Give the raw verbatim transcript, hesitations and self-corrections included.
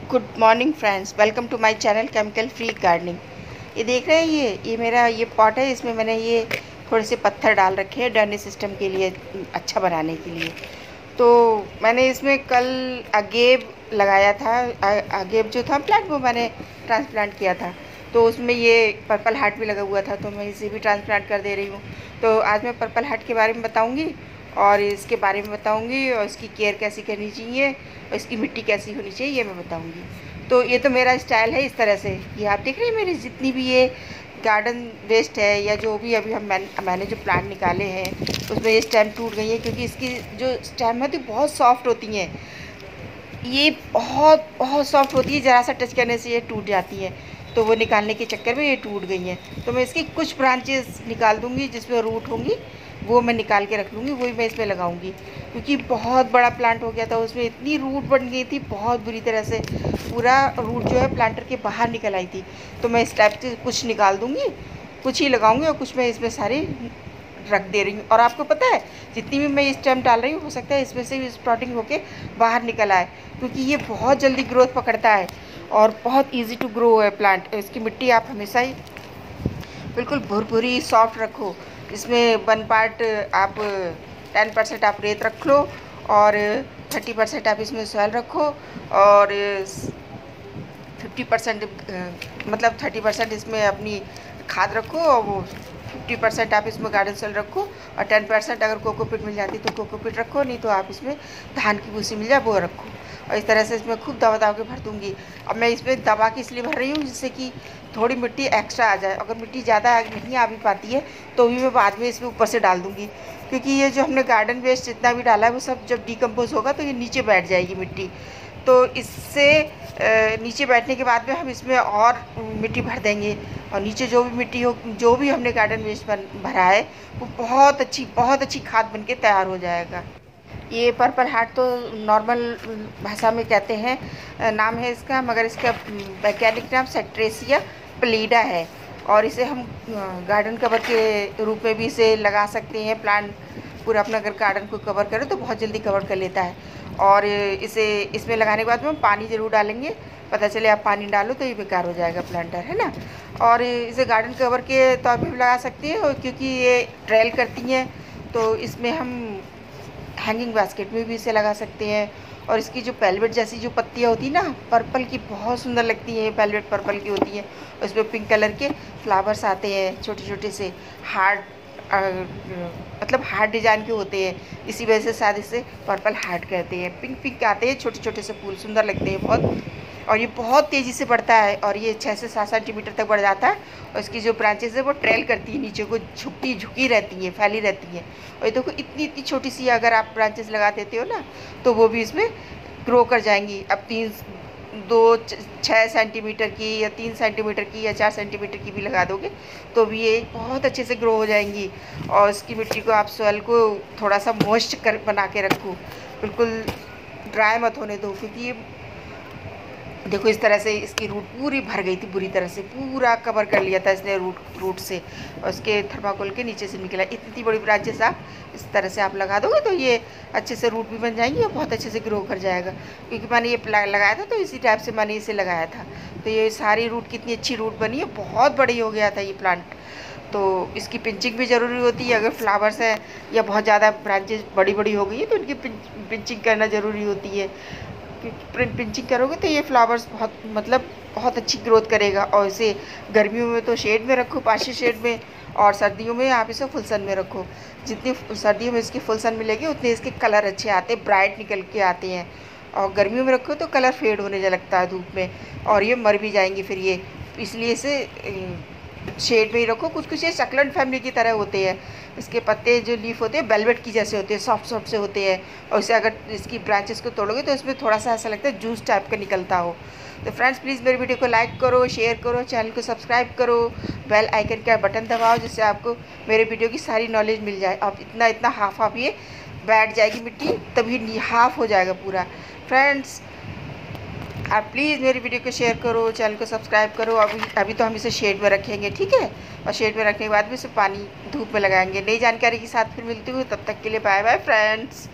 Good morning friends, welcome to my channel chemical free gardening. ये देख रहे हैं, ये ये मेरा ये पॉट है। इसमें मैंने ये थोड़े से पत्थर डाल रखे हैं ड्रेनेज सिस्टम के लिए, अच्छा बनाने के लिए। तो मैंने इसमें कल अगेव लगाया था। अगेव जो था प्लांट, वो मैंने ट्रांसप्लांट किया था। तो उसमें ये पर्पल हार्ट भी लगा हुआ था, तो मैं इसे भी ट्रांसप्लांट कर दे रही हूँ। तो आज मैं पर्पल हार्ट के बारे में बताऊँगी और इसके बारे में बताऊंगी और इसकी केयर कैसी करनी चाहिए और इसकी मिट्टी कैसी होनी चाहिए, ये मैं बताऊंगी। तो ये तो मेरा स्टाइल है इस तरह से। ये आप देख रहे हैं, मेरी जितनी भी ये गार्डन वेस्ट है या जो भी अभी हम मैंने मैंने जो प्लांट निकाले हैं उसमें ये स्टेम टूट गई है, क्योंकि इसकी जो स्टेम होती है बहुत सॉफ्ट होती हैं। ये बहुत बहुत सॉफ्ट होती है, ज़रा सा टच करने से ये टूट जाती है। तो वो निकालने के चक्कर में ये टूट गई हैं। तो मैं इसकी कुछ ब्रांचेस निकाल दूँगी, जिसमें रूट होंगी वो मैं निकाल के रख लूँगी, वही मैं इसमें लगाऊंगी। क्योंकि बहुत बड़ा प्लांट हो गया था, उसमें इतनी रूट बन गई थी बहुत बुरी तरह से, पूरा रूट जो है प्लांटर के बाहर निकल आई थी। तो मैं इस टाइप से कुछ निकाल दूँगी, कुछ ही लगाऊंगी और कुछ मैं इसमें सारी रख दे रही हूँ। और आपको पता है, जितनी भी मैं स्टेम डाल रही हूँ हो सकता है इसमें से भी स्प्रॉटिंग होके बाहर निकल आए, क्योंकि ये बहुत जल्दी ग्रोथ पकड़ता है और बहुत ईजी टू ग्रो है प्लांट। इसकी मिट्टी आप हमेशा ही बिल्कुल भुरभुरी सॉफ्ट रखो। इसमें वन पार्ट आप टेन परसेंट आप रेत रख लो और थर्टी परसेंट आप इसमें सॉइल रखो और फिफ्टी परसेंट मतलब थर्टी परसेंट इसमें अपनी खाद रखो और वो फिफ्टी परसेंट आप इसमें गार्डन सॉइल रखो और टेन परसेंट अगर कोकोपीट मिल जाती तो कोकोपीट रखो, नहीं तो आप इसमें धान की भूसी मिल जाए वो रखो। और इस तरह से इसमें खूब दबा दबा के भर दूँगी। अब मैं इसमें दबा के इसलिए भर रही हूँ जिससे कि थोड़ी मिट्टी एक्स्ट्रा आ जाए। अगर मिट्टी ज़्यादा नहीं आ भी पाती है तो भी मैं बाद में इसमें ऊपर से डाल दूँगी, क्योंकि ये जो हमने गार्डन वेस्ट जितना भी डाला है वो सब जब डिकम्पोज होगा तो ये नीचे बैठ जाएगी मिट्टी। तो इससे नीचे बैठने के बाद में हम इसमें और मिट्टी भर देंगे और नीचे जो भी मिट्टी हो, जो भी हमने गार्डन वेस्ट भरा है वो बहुत अच्छी बहुत अच्छी खाद बन के तैयार हो जाएगा। ये पर्पल हार्ट तो नॉर्मल भाषा में कहते हैं, नाम है इसका, मगर इसका वैज्ञानिक नाम सेट्रेसिया पलीडा है। और इसे हम गार्डन कवर के रूप में भी इसे लगा सकते हैं। प्लांट पूरा अपना अगर गार्डन को कवर करें तो बहुत जल्दी कवर कर लेता है। और इसे इसमें लगाने के बाद में हम पानी ज़रूर डालेंगे, पता चले आप पानी डालो तो ये बेकार हो जाएगा प्लांटर, है ना। और इसे गार्डन कवर के तौर पर भी लगा सकती हैं, और क्योंकि ये ट्रेल करती हैं तो इसमें हम हैंगिंग बास्केट में भी इसे लगा सकते हैं। और इसकी जो पेलवेट जैसी जो पत्तियाँ होती हैं ना पर्पल की, बहुत सुंदर लगती हैं। पेलवेट पर्पल की होती है, उसमें पिंक कलर के फ्लावर्स आते हैं छोटे छोटे से, हार्ट मतलब हार्ट डिजाइन के होते हैं, इसी वजह से शायद इसे पर्पल हार्ट कहते हैं। पिंक पिंक आते हैं छोटे छोटे से फूल, सुंदर लगते हैं बहुत। और ये बहुत तेज़ी से बढ़ता है और ये छः से सात सेंटीमीटर तक बढ़ जाता है। और इसकी जो ब्रांचेस है वो ट्रेल करती है, नीचे को झुकती झुकी रहती हैं, फैली रहती हैं। और ये देखो इतनी इतनी छोटी सी अगर आप ब्रांचेस लगा देते हो ना तो वो भी इसमें ग्रो कर जाएंगी। अब तीन दो छः सेंटीमीटर की या तीन सेंटीमीटर की या चार सेंटीमीटर की भी लगा दोगे तो भी ये बहुत अच्छे से ग्रो हो जाएंगी। और इसकी मिट्टी को आप सॉइल को थोड़ा सा मॉइस्ट कर बना के रखो, बिल्कुल ड्राई मत होने दो, क्योंकि देखो इस तरह से इसकी रूट पूरी भर गई थी, बुरी तरह से पूरा कवर कर लिया था इसने रूट रूट से, और इसके थर्माकोल के नीचे से निकला। इतनी बड़ी ब्रांचेस आप इस तरह से आप लगा दोगे तो ये अच्छे से रूट भी बन जाएंगी और बहुत अच्छे से ग्रो कर जाएगा। क्योंकि मैंने ये लगाया था तो इसी टाइप से मैंने इसे लगाया था, तो ये सारी रूट कितनी अच्छी रूट बनी है, बहुत बड़ी हो गया था ये प्लांट। तो इसकी पिंचिंग भी ज़रूरी होती है। अगर फ्लावर्स हैं या बहुत ज़्यादा ब्रांचेज बड़ी बड़ी हो गई है तो इनकी पिंचिंग करना ज़रूरी होती है। पिंचिंग करोगे तो ये फ्लावर्स बहुत मतलब बहुत अच्छी ग्रोथ करेगा। और इसे गर्मियों में तो शेड में रखो, पार्शियल शेड में, और सर्दियों में आप इसे फुल सन में रखो। जितनी सर्दियों में इसकी फुल सन मिलेगी उतने इसके कलर अच्छे आते हैं, ब्राइट निकल के आते हैं। और गर्मियों में रखो तो कलर फेड होने लगता है धूप में और ये मर भी जाएंगी फिर ये, इसलिए इसे शेड में ही रखो। कुछ कुछ ये सकलेंट फैमिली की तरह होते हैं, इसके पत्ते जो लीफ होते हैं वेलवेट की जैसे होते हैं, सॉफ्ट सॉफ्ट से होते हैं। और इसे अगर इसकी ब्रांचेस को तोड़ोगे तो इसमें थोड़ा सा ऐसा लगता है जूस टाइप का निकलता हो। तो फ्रेंड्स प्लीज़ मेरी वीडियो को लाइक करो, शेयर करो, चैनल को सब्सक्राइब करो, बेल आइकन का बटन दबाओ, जिससे आपको मेरे वीडियो की सारी नॉलेज मिल जाए। अब इतना इतना हाफ हाफ ये बैठ जाएगी मिट्टी, तभी हाफ हो जाएगा पूरा। फ्रेंड्स आप प्लीज़ मेरी वीडियो को शेयर करो, चैनल को सब्सक्राइब करो। अभी अभी तो हम इसे शेड में रखेंगे, ठीक है, और शेड में रखने के बाद भी इसे पानी धूप में लगाएंगे। नई जानकारी के साथ फिर मिलती हूँ, तब तक के लिए बाय बाय फ्रेंड्स।